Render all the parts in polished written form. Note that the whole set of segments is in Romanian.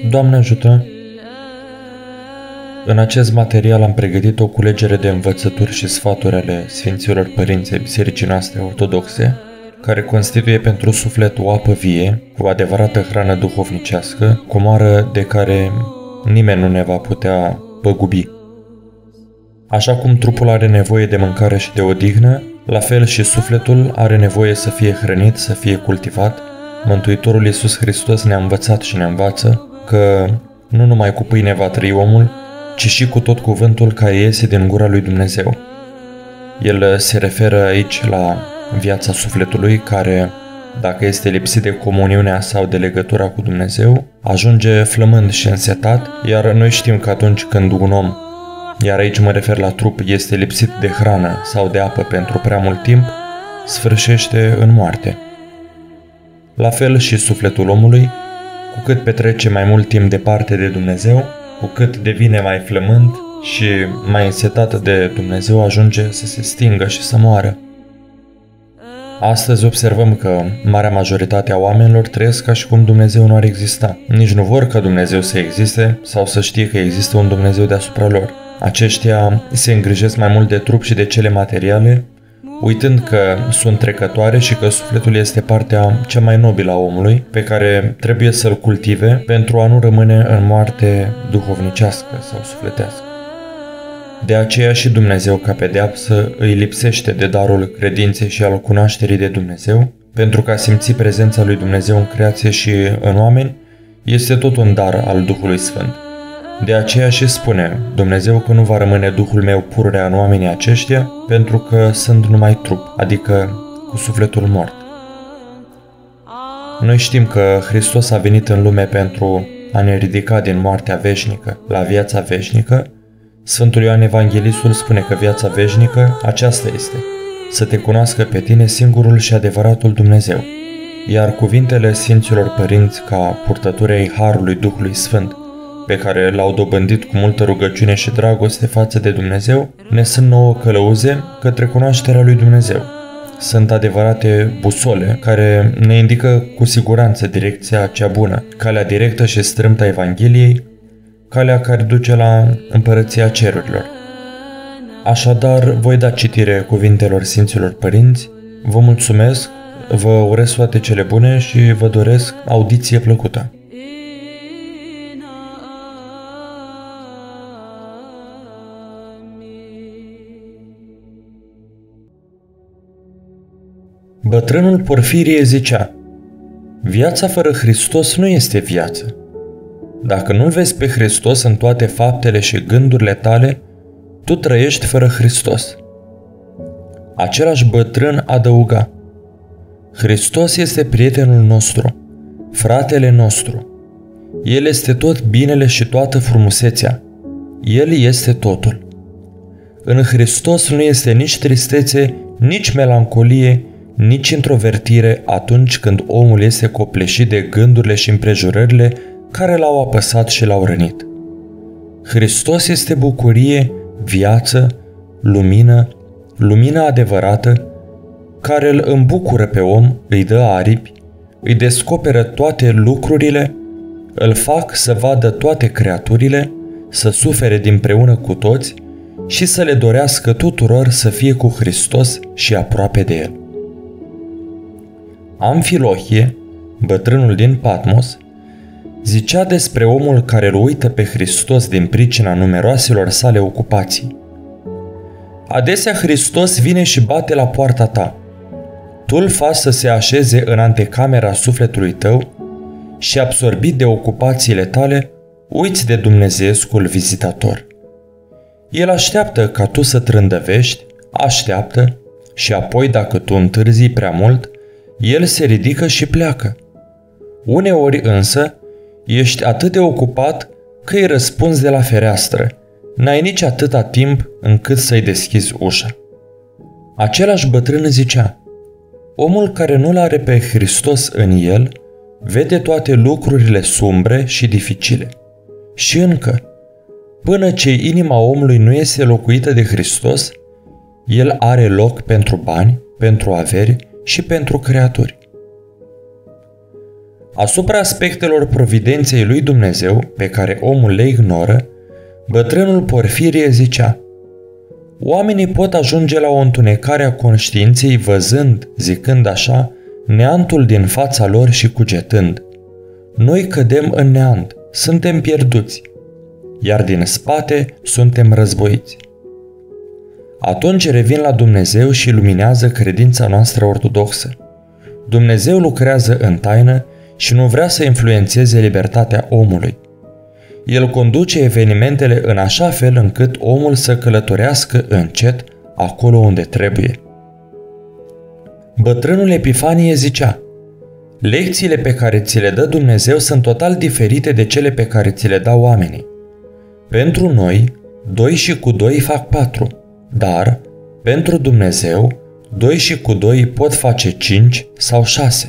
Doamne ajută! În acest material am pregătit o culegere de învățături și sfaturi ale Sfinților Părinți ai Bisericii noastre ortodoxe, care constituie pentru suflet o apă vie, o adevărată hrană duhovnicească, comoară de care nimeni nu ne va putea păgubi. Așa cum trupul are nevoie de mâncare și de odihnă, la fel și sufletul are nevoie să fie hrănit, să fie cultivat. Mântuitorul Iisus Hristos ne-a învățat și ne învață că nu numai cu pâine va trăi omul, ci și cu tot cuvântul care iese din gura lui Dumnezeu. El se referă aici la viața sufletului care, dacă este lipsit de comuniunea sau de legătura cu Dumnezeu, ajunge flămând și însetat, iar noi știm că atunci când un om, iar aici mă refer la trup, este lipsit de hrană sau de apă pentru prea mult timp, sfârșește în moarte. La fel și sufletul omului, cu cât petrece mai mult timp departe de Dumnezeu, cu cât devine mai flămând și mai însetat de Dumnezeu, ajunge să se stingă și să moară. Astăzi observăm că marea majoritate a oamenilor trăiesc ca și cum Dumnezeu nu ar exista. Nici nu vor ca Dumnezeu să existe sau să știe că există un Dumnezeu deasupra lor. Aceștia se îngrijesc mai mult de trup și de cele materiale, uitând că sunt trecătoare și că sufletul este partea cea mai nobilă a omului, pe care trebuie să-l cultive pentru a nu rămâne în moarte duhovnicească sau sufletească. De aceea și Dumnezeu, ca pedeapsă, îi lipsește de darul credinței și al cunoașterii de Dumnezeu, pentru că a simți prezența lui Dumnezeu în creație și în oameni este tot un dar al Duhului Sfânt. De aceea și spune Dumnezeu că nu va rămâne Duhul meu pururea în oamenii aceștia, pentru că sunt numai trup, adică cu sufletul mort. Noi știm că Hristos a venit în lume pentru a ne ridica din moartea veșnică la viața veșnică. Sfântul Ioan Evanghelistul spune că viața veșnică aceasta este, să te cunoască pe tine singurul și adevăratul Dumnezeu. Iar cuvintele Sfinților Părinți ca purtători ai Harului Duhului Sfânt, pe care l-au dobândit cu multă rugăciune și dragoste față de Dumnezeu, ne sunt nouă călăuze către cunoașterea lui Dumnezeu. Sunt adevărate busole care ne indică cu siguranță direcția cea bună, calea directă și strâmtă a Evangheliei, calea care duce la împărăția cerurilor. Așadar, voi da citire cuvintelor Sfinților Părinți, vă mulțumesc, vă urez toate cele bune și vă doresc audiție plăcută. Bătrânul Porfirie zicea: viața fără Hristos nu este viață. Dacă nu-L vezi pe Hristos în toate faptele și gândurile tale, tu trăiești fără Hristos. Același bătrân adăuga: Hristos este prietenul nostru, fratele nostru. El este tot binele și toată frumusețea. El este totul. În Hristos nu este nici tristețe, nici melancolie, nici introvertire atunci când omul este copleșit de gândurile și împrejurările care l-au apăsat și l-au rănit. Hristos este bucurie, viață, lumină, lumina adevărată, care îl îmbucură pe om, îi dă aripi, îi descoperă toate lucrurile, îl fac să vadă toate creaturile, să sufere dinpreună cu toți și să le dorească tuturor să fie cu Hristos și aproape de El. Amfilohie, bătrânul din Patmos, zicea despre omul care îl uită pe Hristos din pricina numeroaselor sale ocupații: adesea Hristos vine și bate la poarta ta. Tu îl faci să se așeze în antecamera sufletului tău și, absorbit de ocupațiile tale, uiți de dumnezeescul vizitator. El așteaptă ca tu să trândăvești, așteaptă și apoi, dacă tu întârzii prea mult, el se ridică și pleacă. Uneori însă ești atât de ocupat că îi răspunzi de la fereastră, n-ai nici atâta timp încât să-i deschizi ușa. Același bătrân zicea: omul care nu-L are pe Hristos în el vede toate lucrurile sumbre și dificile. Și încă, până ce inima omului nu este locuită de Hristos, el are loc pentru bani, pentru averi și pentru creaturi. Asupra aspectelor providenței lui Dumnezeu, pe care omul le ignoră, bătrânul Porfirie zicea: oamenii pot ajunge la o întunecare a conștiinței văzând, zicând așa, neantul din fața lor și cugetând: noi cădem în neant, suntem pierduți, iar din spate suntem războiți. Atunci revin la Dumnezeu și luminează credința noastră ortodoxă. Dumnezeu lucrează în taină și nu vrea să influențeze libertatea omului. El conduce evenimentele în așa fel încât omul să călătorească încet acolo unde trebuie. Bătrânul Epifanie zicea: lecțiile pe care ți le dă Dumnezeu sunt total diferite de cele pe care ți le dau oamenii. Pentru noi, 2 și cu 2 fac 4, dar, pentru Dumnezeu, 2 și cu 2 pot face 5 sau 6.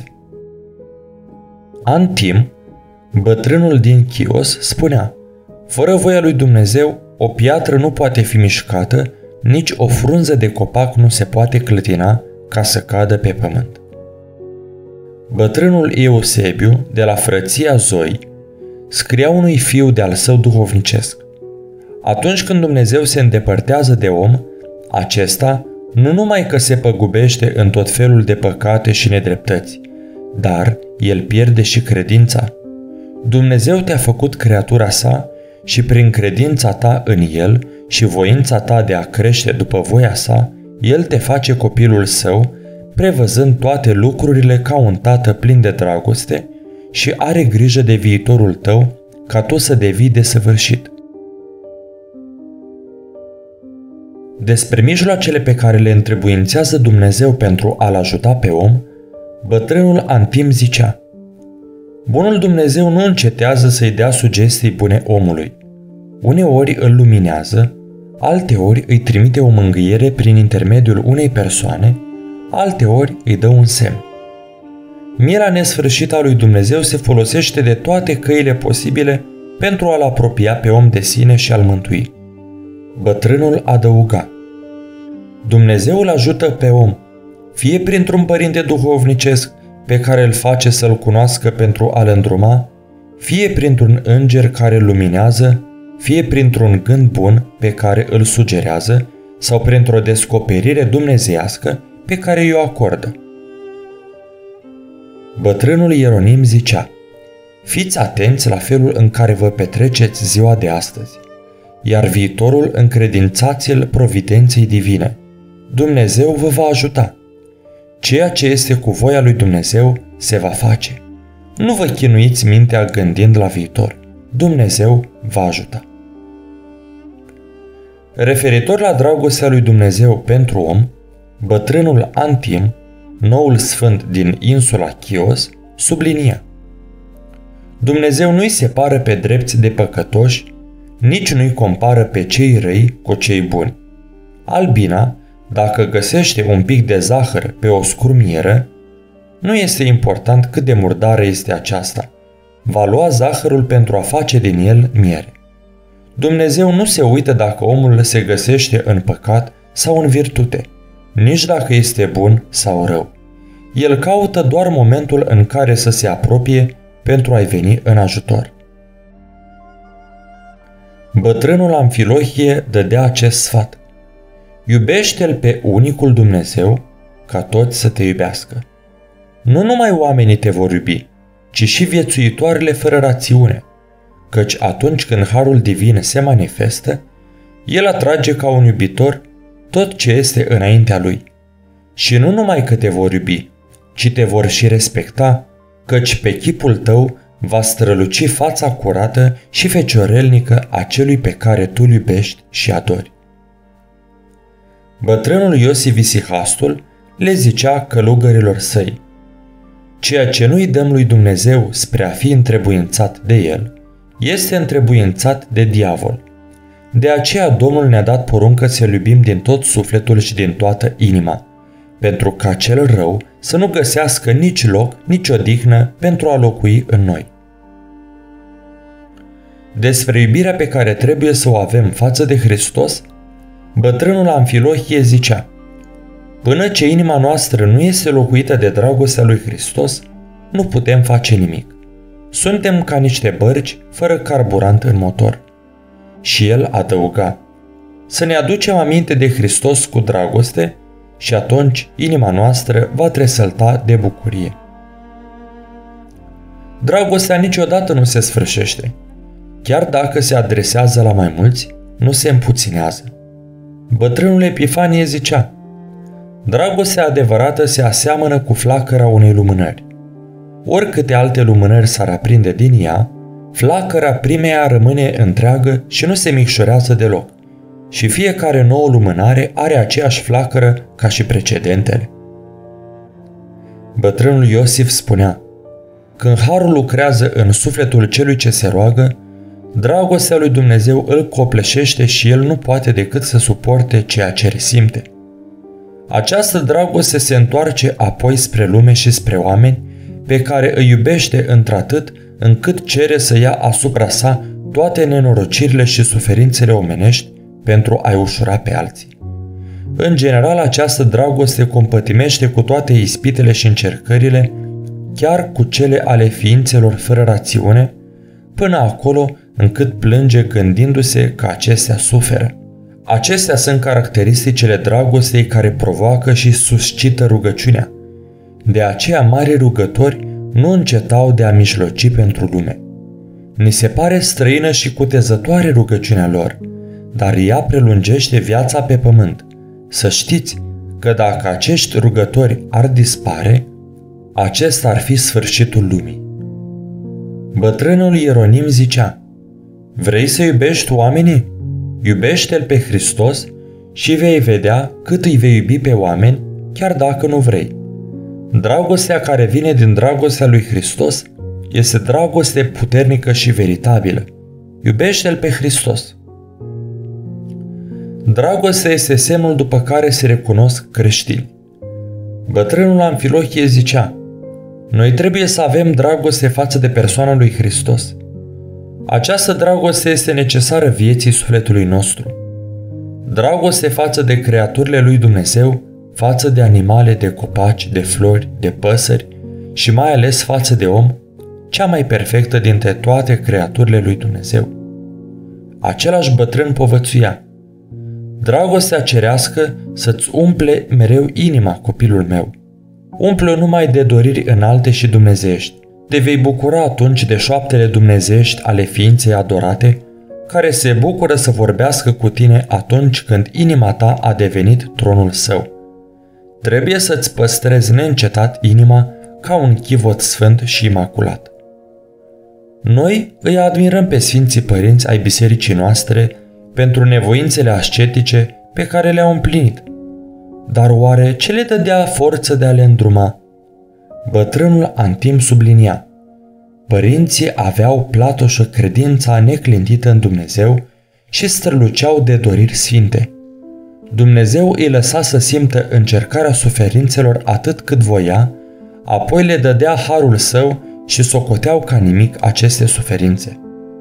Antim, bătrânul din Chios, spunea: fără voia lui Dumnezeu, o piatră nu poate fi mișcată, nici o frunză de copac nu se poate clătina ca să cadă pe pământ. Bătrânul Eusebiu, de la frăția Zoi, scria unui fiu de-al său duhovnicesc: atunci când Dumnezeu se îndepărtează de om, acesta nu numai că se păgubește în tot felul de păcate și nedreptăți, dar el pierde și credința. Dumnezeu te-a făcut creatura sa și prin credința ta în el și voința ta de a crește după voia sa, el te face copilul său, prevăzând toate lucrurile ca un tată plin de dragoste și are grijă de viitorul tău ca tu să devii desăvârșit. Despre mijloacele pe care le întrebuințează Dumnezeu pentru a-l ajuta pe om, bătrânul Antim zicea: bunul Dumnezeu nu încetează să-i dea sugestii bune omului. Uneori îl luminează, alteori îi trimite o mângâiere prin intermediul unei persoane, alteori îi dă un semn. Mila nesfârșită a lui Dumnezeu se folosește de toate căile posibile pentru a-l apropia pe om de sine și a-l mântui. Bătrânul adăuga: Dumnezeu îl ajută pe om, fie printr-un părinte duhovnicesc pe care îl face să-l cunoască pentru a-l îndruma, fie printr-un înger care îl luminează, fie printr-un gând bun pe care îl sugerează sau printr-o descoperire dumnezeiască pe care i-o acordă. Bătrânul Ieronim zicea: fiți atenți la felul în care vă petreceți ziua de astăzi, iar viitorul încredințați-l providenței divine. Dumnezeu vă va ajuta. Ceea ce este cu voia lui Dumnezeu se va face. Nu vă chinuiți mintea gândind la viitor. Dumnezeu va ajuta. Referitor la dragostea lui Dumnezeu pentru om, bătrânul Antim, noul sfânt din insula Chios, sublinia: Dumnezeu nu-i separă pe drepți de păcătoși, nici nu-i compară pe cei răi cu cei buni. Albina, dacă găsește un pic de zahăr pe o scrumieră, nu este important cât de murdară este aceasta. Va lua zahărul pentru a face din el miere. Dumnezeu nu se uită dacă omul se găsește în păcat sau în virtute, nici dacă este bun sau rău. El caută doar momentul în care să se apropie pentru a-i veni în ajutor. Bătrânul Amfilohie dădea acest sfat: iubește-L pe unicul Dumnezeu, ca toți să te iubească. Nu numai oamenii te vor iubi, ci și viețuitoarele fără rațiune, căci atunci când harul divin se manifestă, el atrage ca un iubitor tot ce este înaintea lui. Și nu numai că te vor iubi, ci te vor și respecta, căci pe chipul tău va străluci fața curată și feciorelnică a celui pe care tu îl iubești și adori. Bătrânul Iosif Isihastul le zicea călugărilor săi: ceea ce nu-i dăm lui Dumnezeu spre a fi întrebuințat de el, este întrebuințat de diavol. De aceea Domnul ne-a dat poruncă să-L iubim din tot sufletul și din toată inima, pentru ca cel rău să nu găsească nici loc, nici odihnă pentru a locui în noi. Despre iubirea pe care trebuie să o avem față de Hristos, bătrânul Amfilohie zicea: până ce inima noastră nu este locuită de dragostea lui Hristos, nu putem face nimic. Suntem ca niște bărci fără carburant în motor. Și el adăuga: să ne aducem aminte de Hristos cu dragoste și atunci inima noastră va tresălta de bucurie. Dragostea niciodată nu se sfârșește. Chiar dacă se adresează la mai mulți, nu se împuținează. Bătrânul Epifanie zicea: dragostea adevărată se aseamănă cu flacăra unei lumânări. Oricâte alte lumânări s-ar aprinde din ea, flacăra primeia rămâne întreagă și nu se micșorează deloc. Și fiecare nouă lumânare are aceeași flacără ca și precedentele. Bătrânul Iosif spunea: când harul lucrează în sufletul celui ce se roagă, dragostea lui Dumnezeu îl copleșește și el nu poate decât să suporte ceea ce resimte. Această dragoste se întoarce apoi spre lume și spre oameni, pe care îi iubește într-atât încât cere să ia asupra sa toate nenorocirile și suferințele omenești pentru a-i ușura pe alții. În general, această dragoste compătimește cu toate ispitele și încercările, chiar cu cele ale ființelor fără rațiune, până acolo încât plânge gândindu-se că acestea suferă. Acestea sunt caracteristicile dragostei care provoacă și suscită rugăciunea. De aceea mari rugători nu încetau de a mijloci pentru lume. Ni se pare străină și cutezătoare rugăciunea lor, dar ea prelungește viața pe pământ. Să știți că dacă acești rugători ar dispare, acesta ar fi sfârșitul lumii. Bătrânul Ieronim zicea: vrei să iubești oamenii? Iubește-L pe Hristos și vei vedea cât îi vei iubi pe oameni, chiar dacă nu vrei. Dragostea care vine din dragostea lui Hristos este dragoste puternică și veritabilă. Iubește-L pe Hristos. Dragostea este semnul după care se recunosc creștini. Bătrânul Amfilohie zicea: noi trebuie să avem dragoste față de persoana lui Hristos. Această dragoste este necesară vieții sufletului nostru. Dragoste față de creaturile lui Dumnezeu, față de animale, de copaci, de flori, de păsări și mai ales față de om, cea mai perfectă dintre toate creaturile lui Dumnezeu. Același bătrân povățuia: dragostea cerească să-ți umple mereu inima, copilul meu. Umple-o numai de doriri înalte și dumnezeiești. Te vei bucura atunci de șoaptele dumnezeiești ale ființei adorate, care se bucură să vorbească cu tine atunci când inima ta a devenit tronul său. Trebuie să-ți păstrezi neîncetat inima ca un chivot sfânt și imaculat. Noi îi admirăm pe Sfinții Părinți ai bisericii noastre pentru nevoințele ascetice pe care le-au împlinit. Dar oare ce le dădea forță de a le îndruma? Bătrânul Antim sublinia: părinții aveau platoșă credința neclintită în Dumnezeu și străluceau de doriri sfinte. Dumnezeu îi lăsa să simtă încercarea suferințelor atât cât voia, apoi le dădea harul său și socoteau ca nimic aceste suferințe.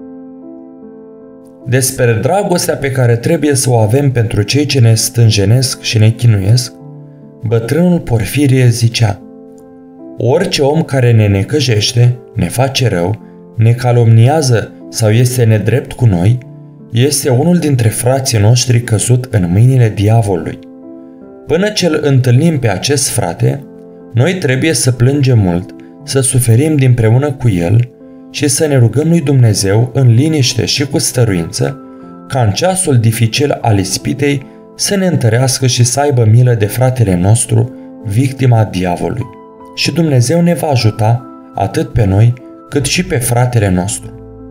Despre dragostea pe care trebuie să o avem pentru cei ce ne stânjenesc și ne chinuiesc, bătrânul Porfirie zicea: orice om care ne necăjește, ne face rău, ne calomniază sau este nedrept cu noi, este unul dintre frații noștri căzut în mâinile diavolului. Până ce îl întâlnim pe acest frate, noi trebuie să plângem mult, să suferim dinpreună cu el și să ne rugăm lui Dumnezeu în liniște și cu stăruință, ca în ceasul dificil al ispitei să ne întărească și să aibă milă de fratele nostru, victima diavolului. Și Dumnezeu ne va ajuta atât pe noi, cât și pe fratele nostru.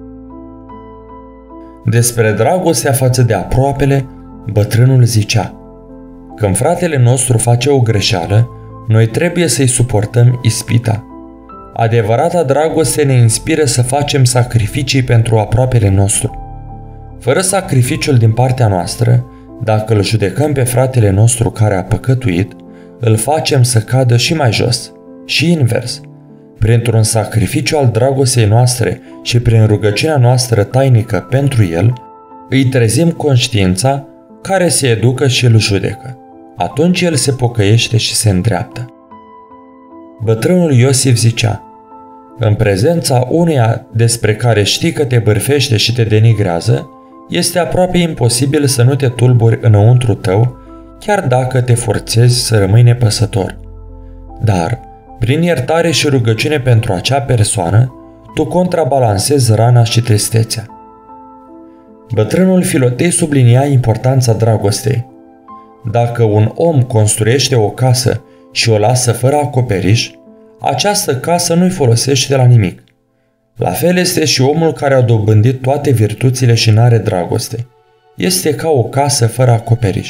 Despre dragostea față de aproapele, bătrânul zicea: când fratele nostru face o greșeală, noi trebuie să-i suportăm ispita. Adevărata dragoste ne inspiră să facem sacrificii pentru aproapele nostru. Fără sacrificiul din partea noastră, dacă îl judecăm pe fratele nostru care a păcătuit, îl facem să cadă și mai jos, și invers. Printr-un sacrificiu al dragostei noastre și prin rugăciunea noastră tainică pentru el, îi trezim conștiința care se educă și îl judecă. Atunci el se pocăiește și se îndreaptă. Bătrânul Iosif zicea: În prezența uneia despre care știi că te bârfește și te denigrează, este aproape imposibil să nu te tulburi înăuntru tău, chiar dacă te forțezi să rămâi nepăsător. Dar, prin iertare și rugăciune pentru acea persoană, tu contrabalansezi rana și tristețea. Bătrânul Filotei sublinia importanța dragostei. Dacă un om construiește o casă și o lasă fără acoperiș, această casă nu-i folosește la nimic. La fel este și omul care a dobândit toate virtuțile și n-are dragoste. Este ca o casă fără acoperiș.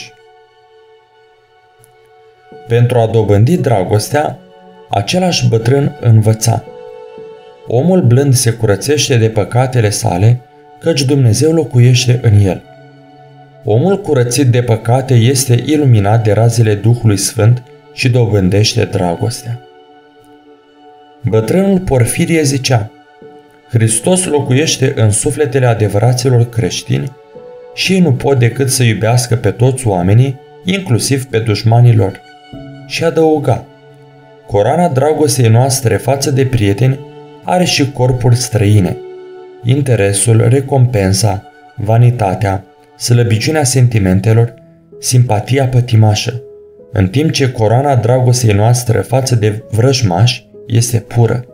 Pentru a dobândi dragostea, același bătrân învăța. Omul blând se curățește de păcatele sale, căci Dumnezeu locuiește în el. Omul curățit de păcate este iluminat de razele Duhului Sfânt și dobândește dragostea. Bătrânul Porfirie zicea: Hristos locuiește în sufletele adevăraților creștini și ei nu pot decât să iubească pe toți oamenii, inclusiv pe dușmanii lor. Și adăuga: coroana dragostei noastre față de prieteni are și corpuri străine: interesul, recompensa, vanitatea, slăbiciunea sentimentelor, simpatia pătimașă, în timp ce coroana dragostei noastre față de vrăjmași este pură.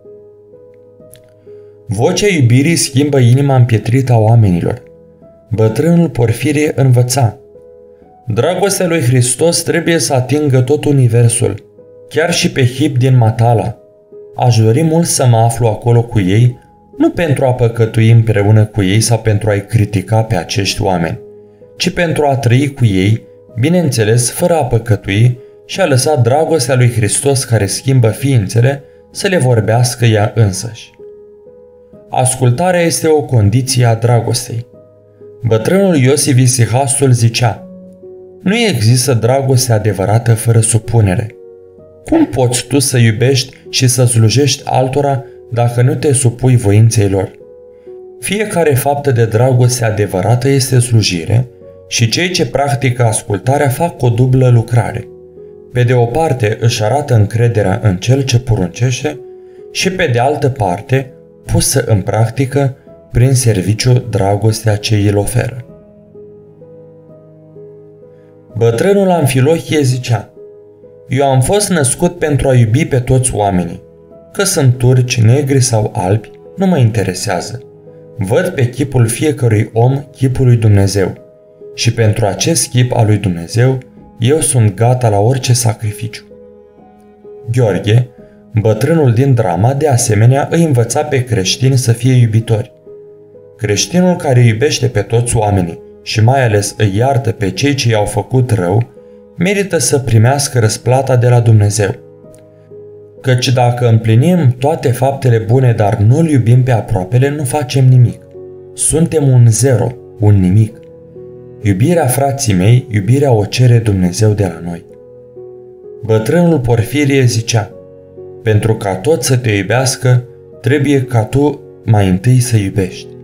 Vocea iubirii schimbă inima împietrită a oamenilor. Bătrânul Porfirie învăța: dragostea lui Hristos trebuie să atingă tot universul, chiar și pe Hip din Matala. Aș dori mult să mă aflu acolo cu ei, nu pentru a păcătui împreună cu ei sau pentru a-i critica pe acești oameni, ci pentru a trăi cu ei, bineînțeles fără a păcătui, și a lăsa dragostea lui Hristos care schimbă ființele să le vorbească ea însăși. Ascultarea este o condiție a dragostei. Bătrânul Iosif Isihastul zicea: nu există dragoste adevărată fără supunere. Cum poți tu să iubești și să slujești altora dacă nu te supui voinței lor? Fiecare faptă de dragoste adevărată este slujire și cei ce practică ascultarea fac o dublă lucrare. Pe de o parte își arată încrederea în cel ce poruncește și pe de altă parte pusă în practică prin serviciu dragostea ce îl oferă. Bătrânul Amfilohie zicea: eu am fost născut pentru a iubi pe toți oamenii. Că sunt turci, negri sau albi, nu mă interesează. Văd pe chipul fiecărui om chipul lui Dumnezeu și pentru acest chip al lui Dumnezeu eu sunt gata la orice sacrificiu. Gheorghe, bătrânul din drama, de asemenea îi învăța pe creștini să fie iubitori. Creștinul care iubește pe toți oamenii și mai ales îi iartă pe cei ce i-au făcut rău, merită să primească răsplata de la Dumnezeu. Căci dacă împlinim toate faptele bune, dar nu-L iubim pe aproapele, nu facem nimic. Suntem un zero, un nimic. Iubirea, frații mei, iubirea o cere Dumnezeu de la noi. Bătrânul Porfirie zicea: pentru ca toți să te iubească, trebuie ca tu mai întâi să iubești.